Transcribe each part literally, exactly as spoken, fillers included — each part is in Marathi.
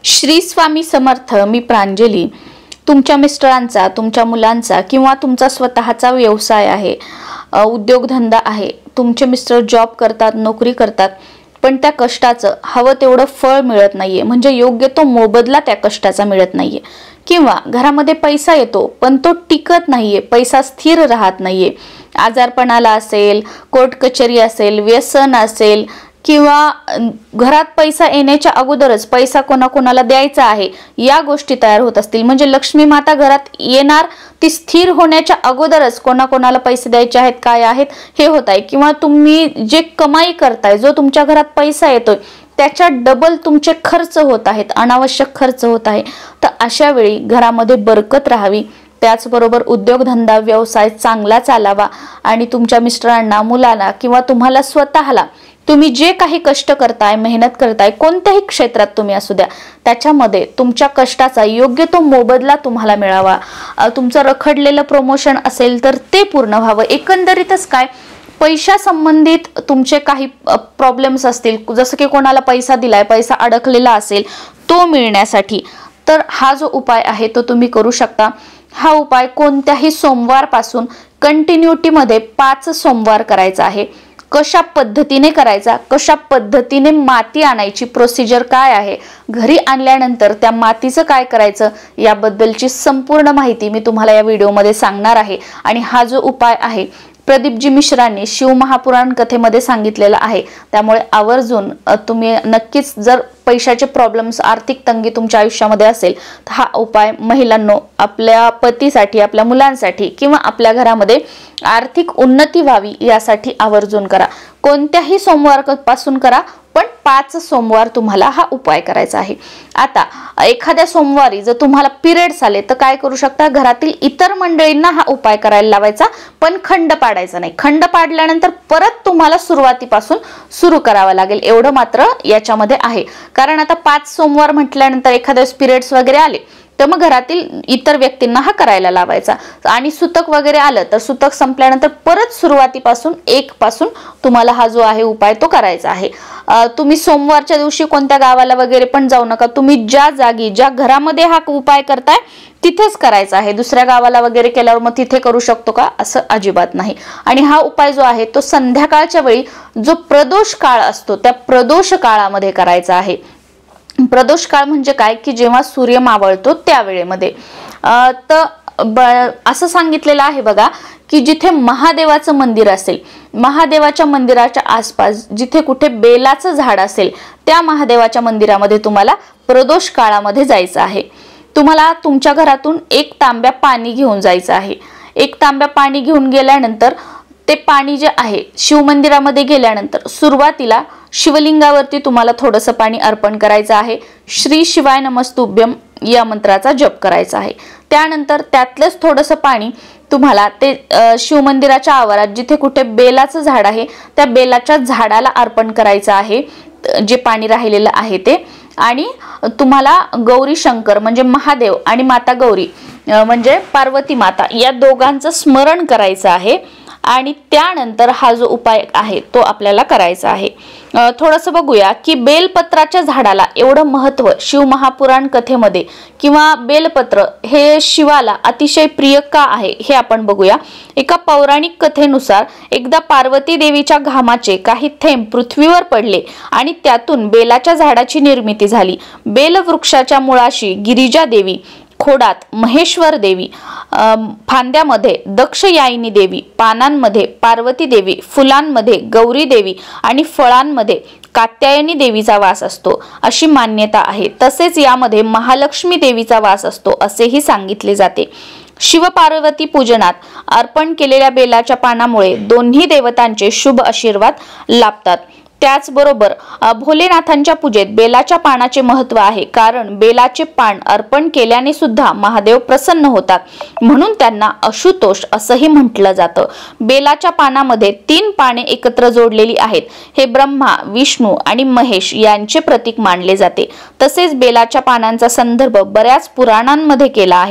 श्री स्वामी समर्थ. मी प्रांजली. तुमच्या मिस्टरांचा, तुमच्या मुलांचा किंवा तुमचा स्वतःचा व्यवसाय आहे, उद्योगधंदा आहे. तुमचे मिस्टर जॉब करतात, नोकरी करतात, पण त्या कष्टाचं हवं तेवढं फळ मिळत नाहीये, म्हणजे योग्य तो मोबदला त्या कष्टाचा मिळत नाहीये. किंवा घरामध्ये पैसा येतो पण तो टिकत नाहीये, पैसा स्थिर राहत नाहीये. आजारपणाला असेल, कोर्ट कचेरी असेल, व्यसन असेल, किंवा घरात पैसा येण्याच्या अगोदरच पैसा कोणाकोणाला द्यायचा आहे या गोष्टी तयार होत असतील, म्हणजे लक्ष्मी माता घरात येणार ती स्थिर होण्याच्या अगोदरच कोणाकोणाला पैसे द्यायचे आहेत, काय आहेत हे होत आहे. किंवा तुम्ही जे कमाई करताय, जो तुमच्या घरात पैसा येतोय त्याच्या डबल तुमचे खर्च होत आहेत, अनावश्यक खर्च होत आहे. तर अशा वेळी घरामध्ये बरकत राहावी, त्याचबरोबर उद्योगधंदा व्यवसाय चांगला चालावा आणि तुमच्या मिस्टरांना, मुलांना किंवा तुम्हाला स्वतःला तुम्ही जे काही कष्ट करताय, मेहनत करताय, कोणत्याही क्षेत्रात तुम्ही असू द्या, त्याच्यामध्ये तुमच्या कष्टाचा योग्य तो मोबदला तुम्हाला मिळावा. तुमचं रखडलेलं प्रमोशन असेल तर ते पूर्ण व्हावं. एकंदरीतच काय, पैशा संबंधित तुमचे काही प्रॉब्लेम्स असतील, जसं की कोणाला पैसा दिलाय, पैसा अडकलेला असेल, तो मिळण्यासाठी तर हा जो उपाय आहे तो तुम्ही करू शकता. हा उपाय कोणत्याही सोमवारपासून कंटिन्युटीमध्ये पाच सोमवार करायचा आहे. कशा पद्धतीने करायचा, कशा पद्धतीने माती आणायची, प्रोसिजर काय आहे, घरी आणल्यानंतर त्या मातीचं काय करायचं याबद्दलची संपूर्ण माहिती मी तुम्हाला या व्हिडिओमध्ये सांगणार आहे. आणि हा जो उपाय आहे प्रदीपजी मिश्रांनी शिवमहापुराण कथेमध्ये सांगितलेला आहे, त्यामुळे आवर्जून तुम्ही नक्कीच, जर पैशाचे प्रॉब्लेम्स, आर्थिक तंगी तुमच्या आयुष्यामध्ये असेल तर हा उपाय महिलांनो आपल्या पतीसाठी, आपल्या मुलांसाठी किंवा आपल्या घरामध्ये आर्थिक उन्नती व्हावी यासाठी आवर्जून करा. कोणत्याही सोमवार पासून करा, पण पाच सोमवार तुम्हाला हा उपाय करायचा आहे. आता एखाद्या सोमवारी जर तुम्हाला पिरियड्स आले तर काय करू शकता, घरातील इतर मंडळींना हा उपाय करायला लावायचा, पण खंड पाडायचा नाही. खंड पाडल्यानंतर परत तुम्हाला सुरुवातीपासून सुरू करावं लागेल, एवढं मात्र याच्यामध्ये आहे. कारण आता पाच सोमवार म्हटल्यानंतर एखाद्या पिरियड्स वगैरे आले तर मग घरातील इतर व्यक्तींना हा करायला लावायचा. आणि सुतक वगैरे आलं तर सुतक संपल्यानंतर परत सुरुवातीपासून एक पासून तुम्हाला हा जो आहे उपाय तो करायचा आहे. तुम्ही सोमवारच्या दिवशी कोणत्या गावाला वगैरे पण जाऊ नका. तुम्ही ज्या जागी, ज्या घरामध्ये हा उपाय करताय तिथेच करायचा आहे. दुसऱ्या गावाला वगैरे केल्यावर मग तिथे करू शकतो का, असं अजिबात नाही. आणि हा उपाय जो आहे तो संध्याकाळच्या वेळी, जो प्रदोष काळ असतो त्या प्रदोष काळामध्ये करायचा आहे. प्रदोष काळ म्हणजे काय, की जेव्हा सूर्य मावळतो त्या वेळेमध्ये. तर असं सांगितलेलं आहे बघा, की जिथे महादेवाचं मंदिर असेल, महादेवाच्या मंदिराच्या आसपास जिथे कुठे बेलाचं झाड असेल त्या महादेवाच्या मंदिरामध्ये तुम्हाला प्रदोष काळामध्ये जायचं आहे. तुम्हाला तुमच्या घरातून एक तांब्या पाणी घेऊन जायचं आहे. एक तांब्या पाणी घेऊन गेल्यानंतर ते पाणी जे आहे शिवमंदिरामध्ये गेल्यानंतर सुरुवातीला शिवलिंगावरती तुम्हाला थोडंसं पाणी अर्पण करायचं आहे. श्री शिवाय नमस्तुभ्यम या मंत्राचा जप करायचा आहे. त्यानंतर त्यातलंच थोडंसं पाणी तुम्हाला ते शिवमंदिराच्या आवारात जिथे कुठे बेलाचं झाड आहे त्या बेलाच्या झाडाला अर्पण करायचं आहे, जे पाणी राहिलेलं आहे ते. आणि तुम्हाला गौरी शंकर म्हणजे महादेव आणि माता गौरी म्हणजे पार्वती माता या दोघांचं स्मरण करायचं आहे. आणि त्यानंतर हा जो उपाय आहे तो आपल्याला करायचा आहे. थोडंसं बघूया की बेलपत्राच्या झाडाला एवढं महत्त्व शिवमहापुराण कथेमध्ये, किंवा बेलपत्र हे शिवाला अतिशय प्रिय का आहे हे आपण बघूया. एका पौराणिक कथेनुसार एकदा पार्वती देवीच्या घामाचे काही थेंब पृथ्वीवर पडले आणि त्यातून बेलाच्या झाडाची निर्मिती झाली. बेलवृक्षाच्या मुळाशी गिरिजा देवी, खोडात महेश्वर देवी, फांद्यामध्ये दक्षयायिनी देवी, पानांमध्ये पार्वती देवी, फुलांमध्ये गौरी देवी आणि फळांमध्ये कात्यायनी देवीचा वास असतो अशी मान्यता आहे. तसेच यामध्ये महालक्ष्मी देवीचा वास असतो असेही सांगितले जाते. शिवपार्वती पूजनात अर्पण केलेल्या बेलाच्या पानामुळे दोन्ही देवतांचे शुभ आशीर्वाद लाभतात. त्याचबरोबर भोलेनाथांच्या पूजेत बेलाच्या पानाचे महत्त्व आहे, कारण बेलाचे पान अर्पण केल्याने सुद्धा महादेव प्रसन्न होतात, म्हणून त्यांना आशुतोष असंही म्हटलं जातं. बेलाच्या पानामध्ये तीन पाने एकत्र जोडलेली आहेत. हे ब्रह्मा, विष्णू आणि महेश यांचे प्रतीक मानले जाते. तसेच बेलाच्या पानांचा संदर्भ बऱ्याच पुराणांमध्ये केला आहे.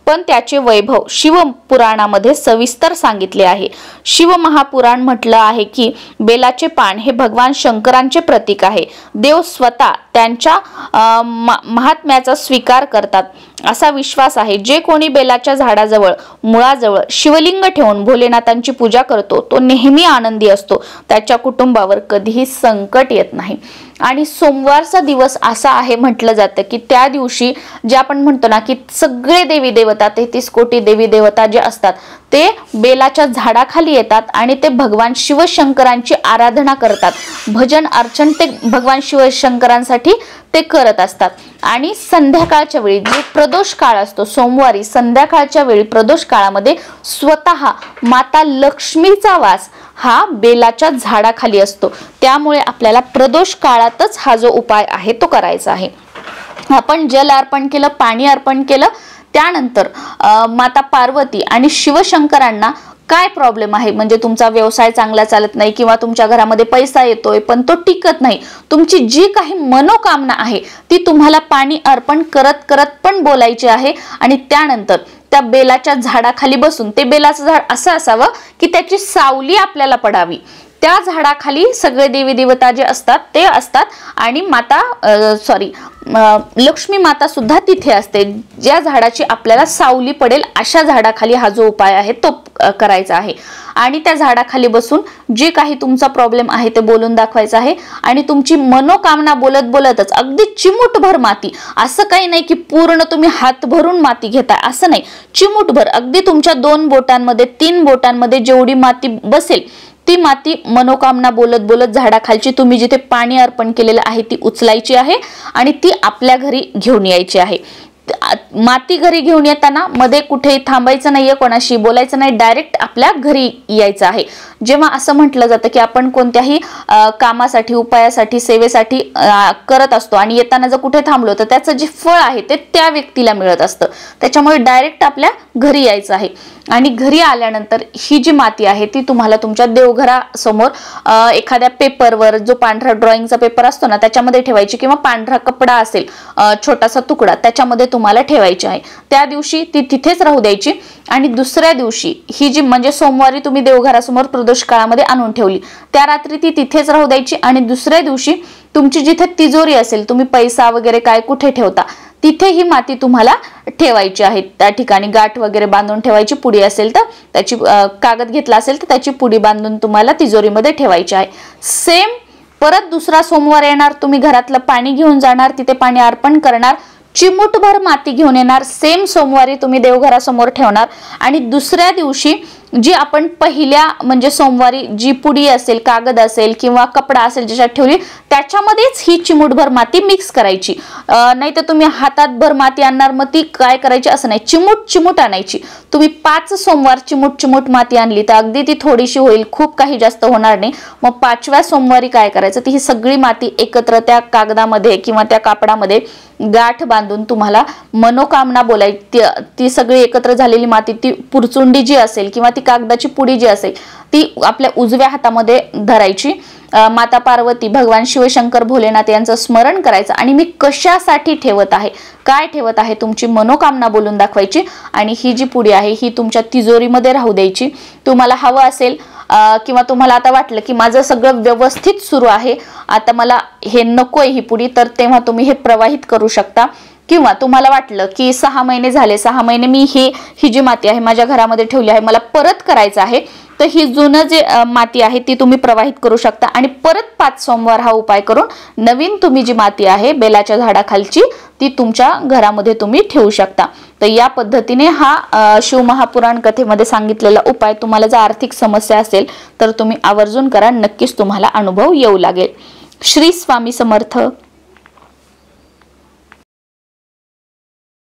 पण त्याचे वैभव शिवपुराणामध्ये सविस्तर सांगितले आहे. शिवमहापुराण म्हटलं आहे की बेलाचे पान हे भगवान शंकरांचे प्रतीक आहे. देव स्वतः त्यांच्या महात्म्याचा स्वीकार करतात असा विश्वास आहे. जे कोणी बेलाच्या झाडाजवळ मुळाजवळ शिवलिंग ठेवून भोलेनाथांची पूजा करतो तो नेहमी आनंदी असतो. त्याच्या कुटुंबावर कधीही संकट येत नाही. आणि सोमवारचा दिवस असा आहे म्हटलं जातं की त्या दिवशी जे आपण म्हणतो ना की सगळे देवी देवता तेहतीस कोटी देवी देवता जे असतात ते बेलाच्या झाडाखाली येतात आणि ते भगवान शिवशंकरांची आराधना करतात. भजन अर्चन ते भगवान शिवशंकरांसाठी ते करत असतात. आणि संध्याकाळच्या वेळी जे प्रदोष काळ असतो सोमवारी संध्याकाळच्या वेळी प्रदोष काळामध्ये स्वतः माता लक्ष्मीचा वास हा बेलाच्या झाडाखाली असतो. त्यामुळे आपल्याला प्रदोष काळातच हा जो उपाय आहे तो करायचा आहे. आपण जल अर्पण केलं, पाणी अर्पण केलं, त्यानंतर माता पार्वती आणि शिवशंकरांना काय प्रॉब्लेम आहे, म्हणजे तुमचा व्यवसाय चांगला चालत नाही किंवा तुमच्या घरामध्ये पैसा येतोय पण तो टिकत नाही, तुमची जी काही मनोकामना आहे ती तुम्हाला पाणी अर्पण करत करत पण बोलायची आहे. आणि त्यानंतर त्या बेलाच्या झाडाखाली बसून, ते बेलाचं झाड असं असावं की त्याची सावली आपल्याला पडावी, त्या झाडाखाली सगळे देवी देवता जे असतात ते असतात आणि माता सॉरी लक्ष्मी माता सुद्धा तिथे असते. ज्या झाडाची आपल्याला सावली पडेल अशा झाडाखाली हा जो उपाय आहे तो करायचा आहे. आणि त्या झाडाखाली बसून जे काही तुमचा प्रॉब्लेम आहे ते बोलून दाखवायचं आहे. आणि तुमची मनोकामना बोलत बोलतच अगदी चिमूटभर माती, असं काही नाही की पूर्ण तुम्ही हात भरून माती घेताय असं नाही, चिमूटभर अगदी तुमच्या दोन बोटांमध्ये तीन बोटांमध्ये जेवढी माती बसेल ती माती मनोकामना बोलत बोलत झाडाखालची तुम्ही जिथे पाणी अर्पण केलेलं आहे ती उचलायची आहे आणि ती आपल्या घरी घेऊन यायची आहे. माती घरी घेऊन येताना मध्ये कुठेही थांबायचं नाहीये, कोणाशी बोलायचं नाही, डायरेक्ट आपल्या घरी यायचं आहे. जेव्हा असं म्हटलं जातं की आपण कोणत्याही कामासाठी, उपायासाठी, सेवेसाठी करत असतो आणि येताना जर कुठे थांबलो तर त्याचं जे फळ आहे ते त्या व्यक्तीला मिळत असतं. त्याच्यामुळे डायरेक्ट आपल्या घरी यायचं आहे. आणि घरी आल्यानंतर ही जी माती आहे ती तुम्हाला तुमच्या देवघरासमोर एखाद्या पेपरवर, जो पांढरा ड्रॉइंगचा पेपर असतो ना त्याच्यामध्ये ठेवायची, किंवा पांढरा कपडा असेल छोटासा तुकडा त्याच्यामध्ये तुम्हाला ठेवायची आहे. त्या दिवशी ती तिथेच राहू द्यायची. आणि दुसऱ्या दिवशी ही जी म्हणजे सोमवारी तुम्ही देवघरासमोर प्रदोष काळामध्ये आणून ठेवली, त्या रात्री ती तिथेच राहू द्यायची. आणि दुसऱ्या दिवशी तुमची जिथे तिजोरी असेल, तुम्ही पैसा वगैरे काय कुठे ठेवता तिथे ही माती तुम्हाला ठेवायची आहे. त्या ठिकाणी गाठ वगैरे बांधून ठेवायची, पुडी असेल तर त्याची, कागद घेतला असेल तर त्याची पुडी बांधून तुम्हाला तिजोरीमध्ये ठेवायची आहे. सेम परत दुसरा सोमवार येणार, तुम्ही घरातलं पाणी घेऊन जाणार, तिथे पाणी अर्पण करणार, चिमूटभर माती घेऊन येणार, सेम सोमवारी तुम्ही देवघरासमोर ठेवणार. आणि दुसऱ्या दिवशी जी आपण पहिल्या म्हणजे सोमवारी जी पुडी असेल, कागद असेल किंवा कपडा असेल ज्याच्यात ठेवली त्याच्यामध्येच ही चिमूटभर माती मिक्स करायची. नाही तर तुम्ही हातात भर माती आणणार, मग ती काय करायची असं नाही, चिमूट चिमूट आणायची. तुम्ही पाच सोमवार चिमूट चिमूट माती आणली तर अगदी ती थोडीशी होईल, खूप काही जास्त होणार नाही. मग पाचव्या सोमवारी काय करायचं, ती ही सगळी माती एकत्र त्या कागदामध्ये किंवा त्या कापडामध्ये गाठ बांधून तुम्हाला मनोकामना बोलायची. ती सगळी एकत्र झालेली माती, ती पुरचुंडी जी असेल किंवा ती कागदाची पुडी जी असेल ती आपल्या उजव्या हातामध्ये धरायची. माता पार्वती, भगवान शिवशंकर, भोलेनाथ यांचं स्मरण करायचं. आणि मी कशासाठी ठेवत आहे, काय ठेवत आहे, तुमची मनोकामना बोलून दाखवायची. आणि ही जी पुडी आहे ही तुमच्या तिजोरीमध्ये राहू द्यायची. तुम्हाला हवं असेल किंवा तुम्हाला आता वाटलं की माझं सगळं व्यवस्थित सुरू आहे, आता मला हे नकोय ही पुडी, तर तेव्हा तुम्ही हे प्रवाहित करू शकता. किंवा तुम्हाला वाटलं की सहा महिने झाले, सहा महिने मी हे ही जी माती आहे माझ्या घरामध्ये ठेवली आहे, मला परत करायचं आहे, तर ही जुनं जे माती आहे ती तुम्ही प्रवाहित करू शकता. आणि परत पाच सोमवार हा उपाय करून नवीन तुम्ही जी माती आहे बेलाच्या झाडाखालची ती तुमच्या घरामध्ये तुम्ही ठेवू शकता. तर या पद्धतीने हा शिवमहापुराण कथेमध्ये सांगितलेला उपाय, तुम्हाला जर आर्थिक समस्या असेल तर तुम्ही आवर्जून करा, नक्कीच तुम्हाला अनुभव येऊ लागेल. श्री स्वामी समर्थ.